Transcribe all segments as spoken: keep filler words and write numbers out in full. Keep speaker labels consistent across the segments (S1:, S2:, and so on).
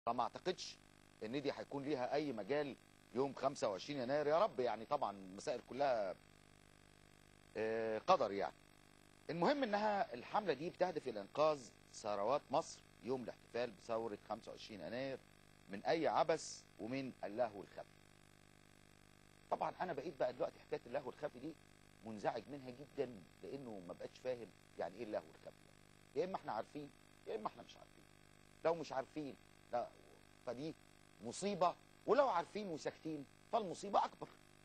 S1: فما اعتقدش ان دي هيكون ليها اي مجال يوم خمسة وعشرين يناير، يا رب. يعني طبعا المسائل كلها قدر يعني. المهم انها الحمله دي بتهدف الى انقاذ ثروات مصر يوم الاحتفال بثوره خمسة وعشرين يناير من اي عبث ومن اللهو الخفي. طبعا انا بقيت بقى دلوقتي حكايه اللهو الخفي دي منزعج منها جدا، لانه ما بقتش فاهم يعني ايه اللهو الخفي. يا اما احنا عارفين يا اما احنا مش عارفين. لو مش عارفين لا فدي مصيبه، ولو عارفين وساكتين فالمصيبه اكبر.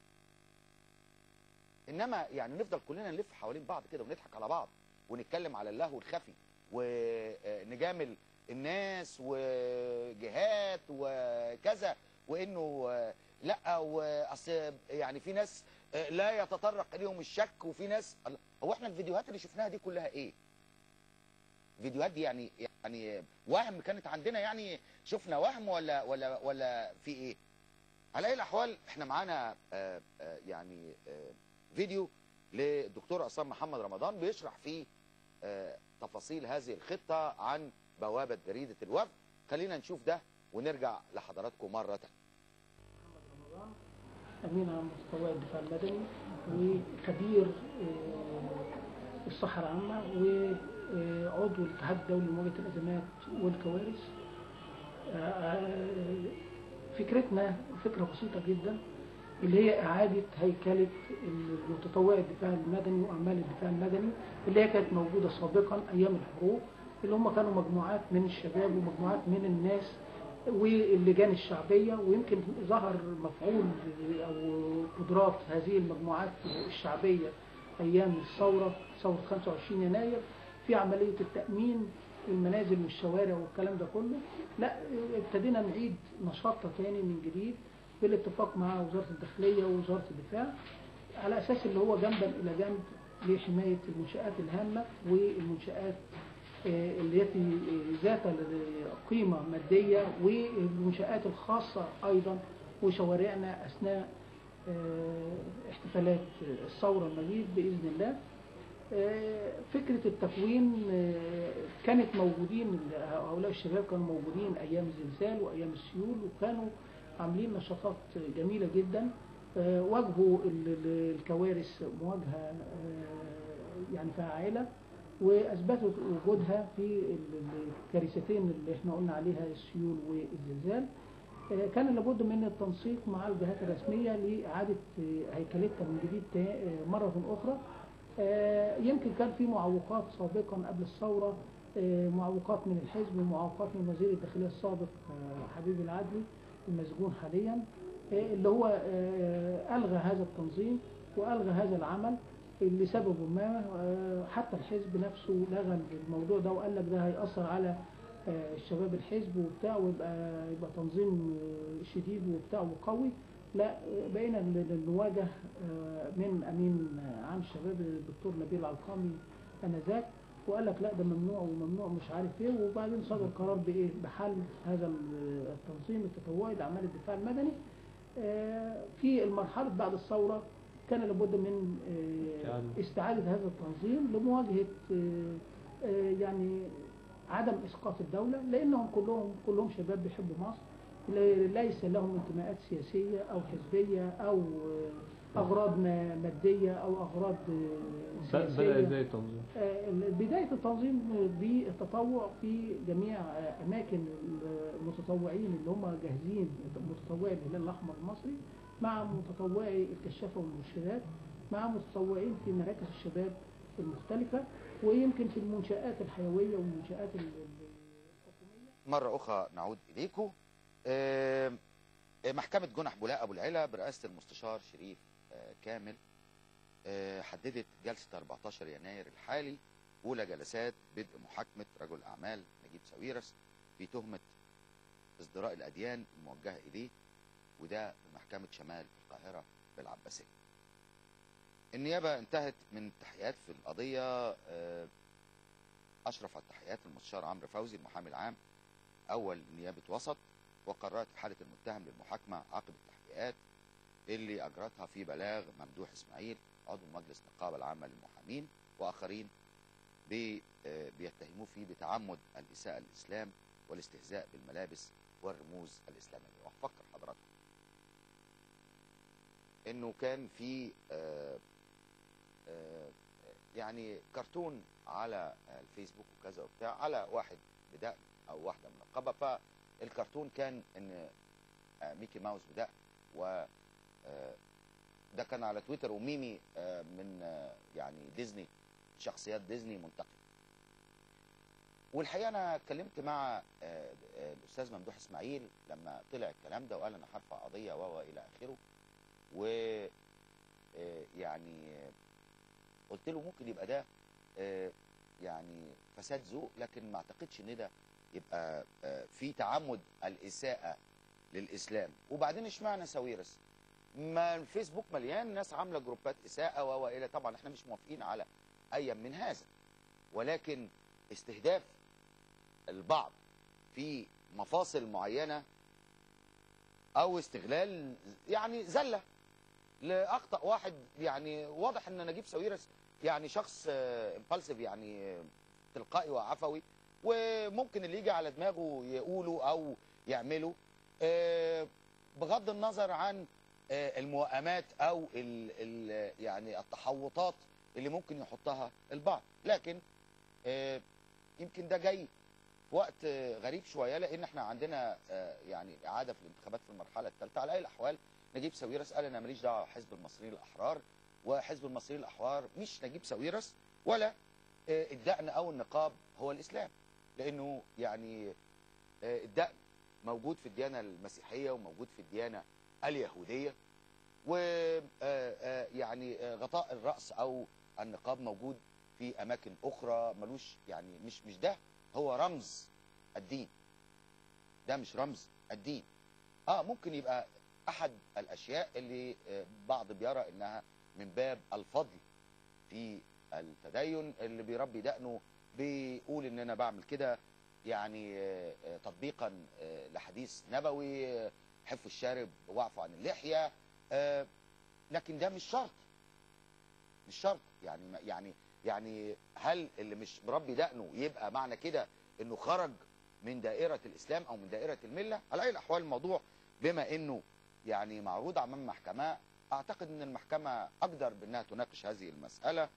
S1: انما يعني نفضل كلنا نلف حوالين بعض كده ونضحك على بعض ونتكلم على اللهو الخفي ونجامل الناس وجهات وكذا، وانه لا واصل يعني في ناس لا يتطرق اليهم الشك، وفي ناس. هو احنا الفيديوهات اللي شفناها دي كلها ايه؟ فيديوهات دي يعني يعني وهم كانت عندنا، يعني شفنا وهم ولا ولا ولا في ايه؟ على اي الاحوال احنا معانا آآ آآ يعني آآ فيديو للدكتور عصام محمد رمضان بيشرح فيه تفاصيل هذه الخطه عن بوابه جريده الوفد. خلينا نشوف ده ونرجع لحضراتكم مره ثانيه.
S2: محمد رمضان امين عام مستوى الدفاع المدني وخبير الصحه العامه وعضو الاتحاد الدولي لمواجهه الازمات والكوارث. فكرتنا فكره بسيطه جدا، اللي هي إعادة هيكلة المتطوعي الدفاع المدني وأعمال الدفاع المدني اللي هي كانت موجودة سابقا أيام الحروب، اللي هم كانوا مجموعات من الشباب ومجموعات من الناس واللجان الشعبية. ويمكن ظهر مفعول أو قدرات هذه المجموعات الشعبية أيام الثورة ثورة خمسة وعشرين يناير في عملية التأمين المنازل والشوارع والكلام ده كله. لا، ابتدينا نعيد نشاطنا تاني من جديد بالاتفاق مع وزارة الداخلية ووزارة الدفاع، على أساس اللي هو جنبا إلى جنب لحماية المنشآت الهامة والمنشآت التي ذات قيمة مادية والمنشآت الخاصة أيضا وشوارعنا أثناء احتفالات الثورة المجيد بإذن الله. فكرة التكوين كانت موجودين، هؤلاء الشباب كانوا موجودين أيام الزلزال وأيام السيول، وكانوا عاملين نشاطات جميلة جدا. واجهوا الكوارث مواجهة يعني فاعلة، وأثبتوا وجودها في الكارثتين اللي احنا قلنا عليها السيول والزلزال. كان لابد من التنسيق مع الجهات الرسمية لإعادة هيكلتها من جديد مرة أخرى. يمكن كان في معوقات سابقا قبل الثورة، معوقات من الحزب ومعوقات من وزير الداخلية السابق حبيب العدلي المسجون حاليا، اللي هو ألغى هذا التنظيم وألغى هذا العمل لسبب ما. حتى الحزب نفسه لغى الموضوع ده وقال لك ده هيأثر على الشباب الحزب وبتاع، ويبقى يبقى تنظيم شديد وبتاع وقوي. لا، بقينا نواجه من امين عام الشباب الدكتور نبيل علقامي انذاك، وقال لك لا ده ممنوع وممنوع مش عارف ايه، وبعدين صدر قرار بايه بحل هذا التنظيم التطوعي لاعمال الدفاع المدني. في المرحله بعد الثوره كان لابد من استعاده هذا التنظيم لمواجهه يعني عدم اسقاط الدوله، لانهم كلهم كلهم شباب بيحبوا مصر، ليس لهم انتماءات سياسيه او حزبيه او اغراض ماديه او اغراض سياسيه.
S3: بدأ ازاي التنظيم؟
S2: بدايه التنظيم بالتطوع في جميع اماكن المتطوعين اللي هم جاهزين، متطوعي الهلال الاحمر المصري مع متطوعي الكشافه والمرشدات مع متطوعين في مراكز الشباب المختلفه، ويمكن في المنشآت الحيويه والمنشآت الحكوميه.
S1: مره اخرى نعود اليكم. محكمة جنح بولاق أبو العلا برئاسة المستشار شريف كامل حددت جلسة أربعتاشر يناير الحالي أولى جلسات بدء محاكمة رجل أعمال نجيب ساويرس في تهمة ازدراء الأديان الموجهة إليه، وده في محكمة شمال القاهرة بالعباسية. النيابة انتهت من التحقيقات في القضية. أشرف على التحقيقات المستشار عمرو فوزي المحامي العام أول نيابة وسط، وقررت إحالة المتهم للمحاكمة عقب التحقيقات اللي أجرتها في بلاغ ممدوح إسماعيل عضو مجلس النقابة العامة للمحامين وآخرين بيتهموه فيه بتعمد الإساءة للإسلام والاستهزاء بالملابس والرموز الاسلاميه. وهفكر حضراتكم انه كان في آه آه يعني كرتون على الفيسبوك وكذا وبتاع على واحد بدقن او واحده منقبه، فالكرتون كان ان ميكي ماوس بدقن، و ده كان على تويتر، وميمي من يعني ديزني، شخصيات ديزني منتقبه. والحقيقه انا اتكلمت مع الاستاذ ممدوح اسماعيل لما طلع الكلام ده وقال انا هرفع قضيه و الى اخره، و يعني قلت له ممكن يبقى ده يعني فساد ذوق، لكن ما اعتقدش ان ده يبقى في تعمد الاساءه للاسلام. وبعدين اشمعنى ساويرس؟ ما الفيسبوك مليان ناس عامله جروبات اساءه و الى، طبعا احنا مش موافقين على اي من هذا، ولكن استهداف البعض في مفاصل معينه او استغلال يعني زله لاخطا واحد. يعني واضح ان نجيب ساويرس يعني شخص امبالسيف، يعني تلقائي وعفوي، وممكن اللي يجي على دماغه يقوله او يعمله بغض النظر عن الموائمات او ال ال يعني التحوطات اللي ممكن يحطها البعض. لكن يمكن ده جاي في وقت غريب شويه، لان احنا عندنا يعني اعاده في الانتخابات في المرحله الثالثه. على اي الاحوال نجيب ساويرس قال انا ماليش دعوه بحزب المصريين الاحرار، وحزب المصريين الاحرار مش نجيب ساويرس ولا الدقن او النقاب هو الاسلام، لانه يعني الدقن موجود في الديانه المسيحيه وموجود في الديانه اليهوديه، ويعني غطاء الراس او النقاب موجود في اماكن اخرى، ملوش يعني مش مش ده هو رمز الدين، ده مش رمز الدين. اه ممكن يبقى احد الاشياء اللي بعض بيرى انها من باب الفضل في التدين، اللي بيربي دقنه بيقول ان انا بعمل كده يعني تطبيقا لحديث نبوي حفوا الشارب واعفوا عن اللحيه، لكن ده مش شرط، مش شرط يعني يعني يعني هل اللي مش مربي دقنه يبقى معنى كده انه خرج من دائره الاسلام او من دائره المله؟ على اي الاحوال الموضوع بما انه يعني معروض امام محكمه، اعتقد ان المحكمه اقدر بانها تناقش هذه المساله.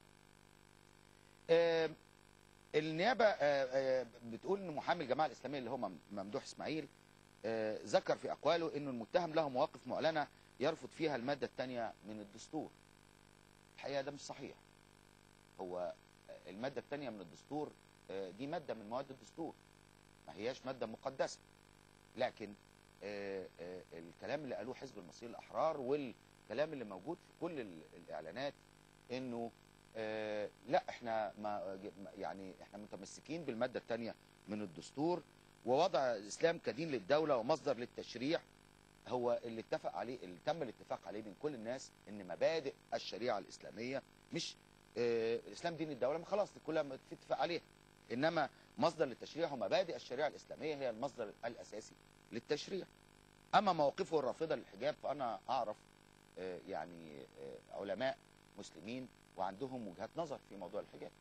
S1: النيابه بتقول ان محامي الجماعه الاسلاميه اللي هو ممدوح اسماعيل ذكر في اقواله انه المتهم له مواقف معلنه يرفض فيها الماده الثانيه من الدستور. الحقيقه ده مش صحيح. هو الماده الثانيه من الدستور دي ماده من مواد الدستور، ما هياش ماده مقدسه، لكن الكلام اللي قالوه حزب المصريين الاحرار والكلام اللي موجود في كل الاعلانات انه لا احنا ما يعني احنا متمسكين بالماده الثانيه من الدستور، ووضع الاسلام كدين للدوله ومصدر للتشريع هو اللي اتفق عليه، اللي تم الاتفاق عليه بين كل الناس، ان مبادئ الشريعه الاسلاميه مش اه الاسلام دين الدوله خلاص كلها متفق عليها، انما مصدر للتشريع ومبادئ الشريعه الاسلاميه هي المصدر الاساسي للتشريع. اما مواقفه الرافضه للحجاب فانا اعرف اه يعني اه علماء مسلمين وعندهم وجهات نظر في موضوع الحجاب.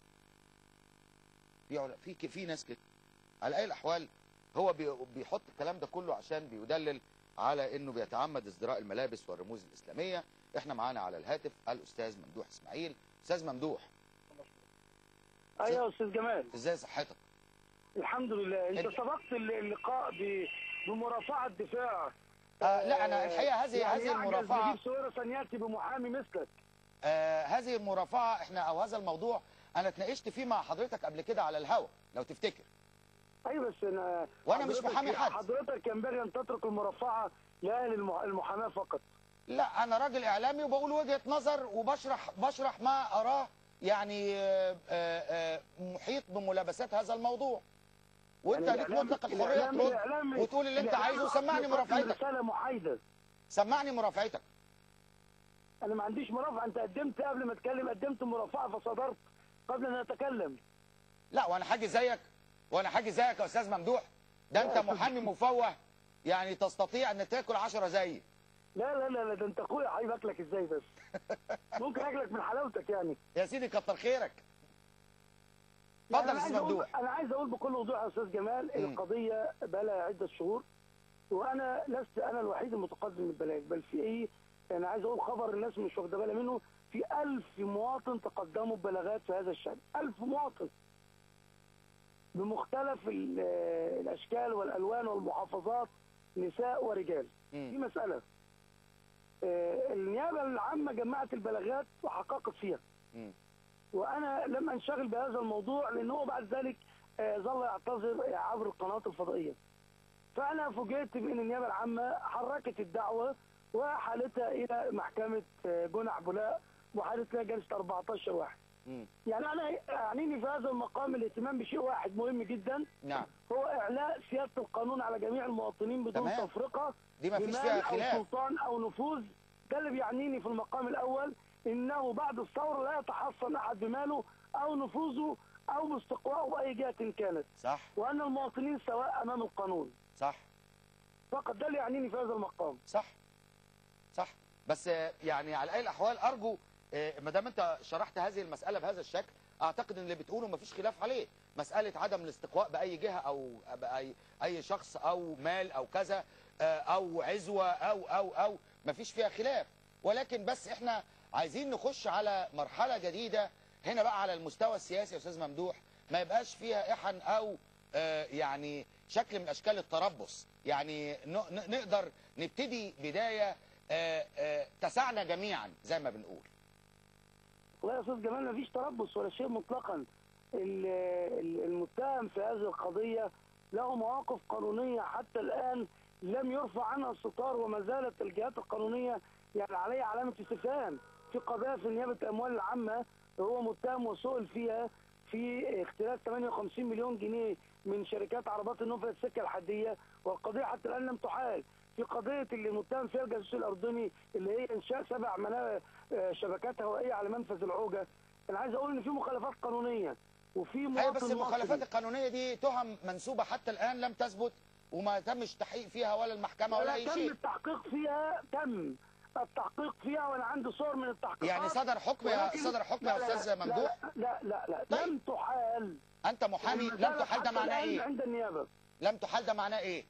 S1: في في في ناس كده. على اي الاحوال هو بيحط الكلام ده كله عشان بيدلل على انه بيتعمد ازدراء الملابس والرموز الاسلاميه. احنا معانا على الهاتف الاستاذ ممدوح اسماعيل. استاذ ممدوح.
S3: ايوه يا استاذ جمال،
S1: ازاي صحتك؟
S3: الحمد لله. انت سبقت اللقاء بمرافعه دفاع.
S1: آه لا انا الحقيقه هذه
S3: يعني
S1: هذه المرافعه
S3: نجيب ساويرس ان ياتي بمحامي مثلك.
S1: آه هذه المرافعه احنا او هذا الموضوع انا اتناقشت فيه مع حضرتك قبل كده على الهوا لو تفتكر.
S3: ايوه بس انا
S1: وانا مش محامي حد.
S3: حضرتك ينبغي ان تترك المرافعه لاهل المحاماه فقط.
S1: لا انا راجل اعلامي وبقول وجهه نظر وبشرح بشرح ما اراه يعني آآ آآ محيط بملابسات هذا الموضوع، وانت
S3: يعني
S1: ليك مطلق الحريه ترد وتقول اللي انت عايزه. سمعني مرافعتك.
S3: رساله محايده.
S1: سمعني مرافعتك.
S3: انا ما عنديش مرافعه، انت قدمت قبل ما اتكلم، قدمت مرافعه فصدرت قبل ان اتكلم.
S1: لا وانا حاجي زيك وانا حاجي زيك يا استاذ ممدوح؟ ده انت محامي مفوه يعني تستطيع ان تاكل عشرة زيي.
S3: لا لا لا ده انت اخويا، عايز اكلك ازاي بس؟ ممكن اكلك من حلاوتك يعني.
S1: يا سيدي كتر خيرك. اتفضل يا استاذ ممدوح.
S3: انا عايز اقول بكل وضوح يا استاذ جمال، القضيه بقى لها عده شهور وانا لست انا الوحيد المتقدم بالبلاغ، بل في ايه، انا عايز اقول خبر الناس مش واخده بالها منه، في ألف مواطن تقدموا ببلاغات في هذا الشأن، ألف مواطن بمختلف ال- الاشكال والالوان والمحافظات، نساء ورجال.
S1: مم.
S3: دي مساله. آه، النيابه العامه جمعت البلاغات وحققت فيها.
S1: مم.
S3: وانا لم انشغل بهذا الموضوع لان هو بعد ذلك آه، ظل يعتذر عبر القنوات الفضائيه. فانا فوجئت بان النيابه العامه حركت الدعوه وحالتها الى محكمه آه، جنح بولاق، وحالت لها جلسه أربعتاشر واحد.
S1: مم.
S3: يعني انا يعنيني في هذا المقام الاهتمام بشيء واحد مهم جدا،
S1: نعم.
S3: هو اعلاء سياده القانون على جميع المواطنين بدون
S1: تمام.
S3: تفرقه،
S1: دي ما فيش
S3: بمال
S1: فيها
S3: او
S1: خلاف.
S3: سلطان او نفوذ. ده اللي بيعنيني في المقام الاول، انه بعد الثوره لا يتحصن احد بماله او نفوذه او باستقوائه باي جهه كانت،
S1: صح
S3: وان المواطنين سواء امام القانون.
S1: صح
S3: فقط ده اللي يعنيني في هذا المقام.
S1: صح صح. بس آه، يعني على اي الاحوال ارجو آه، ما دام انت شرحت هذه المساله بهذا الشكل، اعتقد ان اللي بتقوله ما فيش خلاف عليه. مساله عدم الاستقواء باي جهه او باي اي شخص او مال او كذا آه، او عزوه او او او ما فيش فيها خلاف، ولكن بس احنا عايزين نخش على مرحله جديده هنا بقى على المستوى السياسي يا استاذ ممدوح، ما يبقاش فيها احن او آه، يعني شكل من اشكال التربص. يعني ن- ن- نقدر نبتدي بدايه آه، آه، تسعنا جميعا زي ما بنقول.
S3: والله يا استاذ جمال مفيش تربص ولا شيء مطلقا. ال- ال- المتهم في هذه القضيه له مواقف قانونيه حتى الان لم يرفع عنها الستار، وما زالت الجهات القانونيه يعني عليها علامه استفهام. في قضايا في نيابه الاموال العامه هو متهم وسئل فيها في اختلاس ثمانية وخمسين مليون جنيه من شركات عربات النفط السكه الحديه، والقضيه حتى الان لم تحال. في قضيه اللي متهم فيها الجاسوس الاردني اللي هي انشاء سبع منا- آه، شبكات هوائيه على منفذ العوجه. انا عايز اقول ان في مخالفات قانونيه وفي
S1: ايوه
S3: مواطن
S1: بس المخالفات
S3: مصري.
S1: القانونيه دي تهم منسوبه حتى الان لم تثبت وما تمش تحقيق فيها ولا المحكمه ولا
S3: ولا
S1: اي
S3: تم
S1: شيء.
S3: التحقيق فيها، تم التحقيق فيها وانا عندي صور من التحقيقات.
S1: يعني صدر حكم يا
S3: ولكن-
S1: صدر حكم
S3: لا
S1: يا
S3: لا
S1: استاذ
S3: لا
S1: ممدوح؟
S3: لا لا لا, لا.
S1: طيب.
S3: لم تحال.
S1: انت محامي، لم
S3: المسألة
S1: تحال ده
S3: حتى
S1: معناه
S3: الآن
S1: ايه؟
S3: عند النيابه
S1: لم تحال ده معناه ايه؟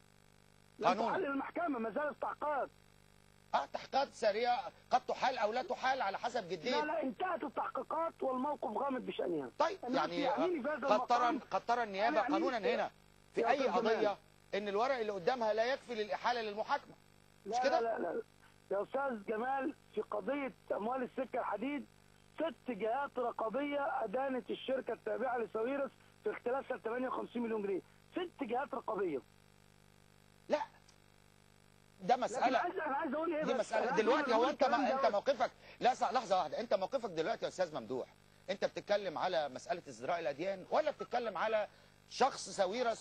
S3: لم
S1: قانونا.
S3: تحل المحكمه، ما زالت تحقيقات.
S1: اه تحقيقات سريعه قد تحال او لا تحال على حسب جديه.
S3: لا لا انتهت التحقيقات والموقف غامض بشأنها.
S1: طيب
S3: الناس
S1: يعني
S3: يعنيني في هذا
S1: قد ترى
S3: المقام.
S1: قد ترى النيابه
S3: يعني
S1: قانونا هنا في
S3: يا
S1: اي
S3: أستاذ
S1: قضيه
S3: جمال.
S1: ان الورق اللي قدامها لا يكفي للاحاله للمحاكمه. مش
S3: لا
S1: كده؟
S3: لا لا لا يا استاذ جمال، في قضيه اموال السكه الحديد ست جهات رقابيه ادانت الشركه التابعه لساويرس في اختلاسها ثمانية وخمسين مليون جنيه. ست جهات رقابيه.
S1: لا ده
S3: لكن
S1: مساله
S3: عايز انا عايز اقول ايه
S1: دي
S3: بس؟
S1: مسألة
S3: أنا عايز
S1: دلوقتي.
S3: أقول
S1: هو انت
S3: الكلام
S1: ما انت
S3: دوت.
S1: موقفك لا صح لحظة واحدة، انت موقفك دلوقتي يا استاذ ممدوح انت بتتكلم على مسألة ازدراء الاديان ولا بتتكلم على شخص ساويرس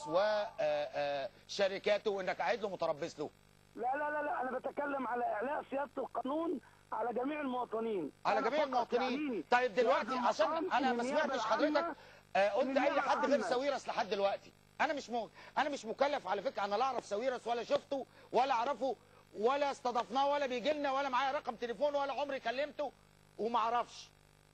S1: وشركاته وانك قاعد له متربص له؟
S3: لا لا لا لا انا بتكلم على اعلاء سياده القانون على جميع المواطنين.
S1: على
S3: أنا
S1: جميع
S3: فقط
S1: المواطنين.
S3: يعنيني
S1: طيب
S3: في
S1: دلوقتي
S3: هذا
S1: عشان
S3: المقام
S1: انا
S3: إن
S1: ما
S3: النيابة
S1: سمعتش
S3: العامة-
S1: حضرتك آه، قلت
S3: النيابة
S1: اي حد غير
S3: العامة.
S1: ساويرس لحد دلوقتي. انا مش م... انا مش مكلف على فكره، انا لا اعرف ساويرس ولا شفته ولا اعرفه ولا استضفناه ولا بيجي لنا ولا معايا رقم تليفون ولا عمري كلمته وما اعرفش.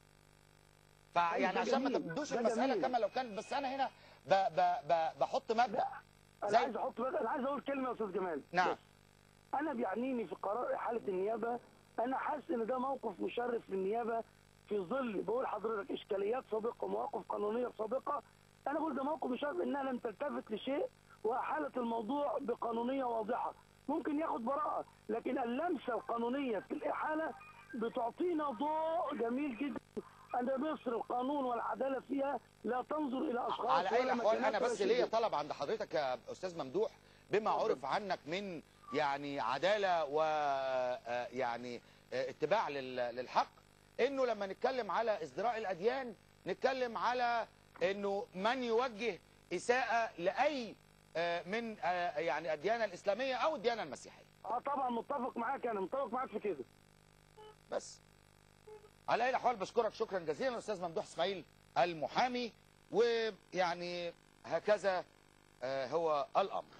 S1: فيعني
S3: ده
S1: عشان ما
S3: جميل.
S1: تبدوش
S3: ده
S1: المساله
S3: جميل.
S1: كما لو كانت، بس انا هنا ب... ب... ب... بحط مبدا.
S3: انا
S1: زي-
S3: عايز احط بس انا عايز اقول كلمه يا استاذ جمال.
S1: نعم.
S3: بس. انا بيعنيني في قرار احاله النيابه، انا حاسس ان ده موقف مشرف للنيابه في ظل بقول حضرتك اشكاليات سابقه ومواقف قانونيه سابقه. انا بقول ده موقف مشرف انها لم تلتفت لشيء واحالت الموضوع بقانونيه واضحه. ممكن ياخد براءه، لكن اللمسه القانونيه في الاحاله بتعطينا ضوء جميل جدا ان مصر القانون والعداله فيها لا تنظر الى اشخاص
S1: على اي
S3: ولا
S1: الاحوال
S3: مكانات
S1: انا
S3: ولا
S1: بس
S3: شيء.
S1: ليا طلب عند حضرتك يا استاذ ممدوح بما عرف عنك من يعني عداله و آه، يعني آه، اتباع لل- للحق، انه لما نتكلم على ازدراء الاديان نتكلم على انه من يوجه اساءه لاي آه، من آه، يعني الديانه الاسلاميه او الديانه المسيحيه.
S3: اه طبعا متفق معاك، انا متفق معاك في كده.
S1: بس على اي الاحوال بشكرك شكرا جزيلا الاستاذ ممدوح اسماعيل المحامي، ويعني هكذا آه، هو الامر.